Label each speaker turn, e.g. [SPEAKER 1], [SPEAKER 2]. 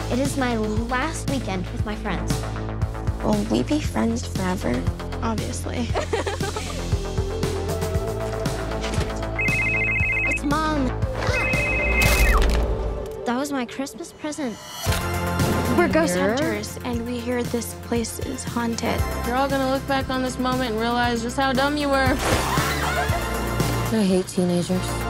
[SPEAKER 1] It is my last weekend with my friends.
[SPEAKER 2] Will we be friends forever?
[SPEAKER 3] Obviously.
[SPEAKER 1] It's Mom. That was my Christmas present.
[SPEAKER 3] We're ghost hunters, and we hear this place is haunted.
[SPEAKER 4] You're all gonna look back on this moment and realize just how dumb you were.
[SPEAKER 5] I hate teenagers.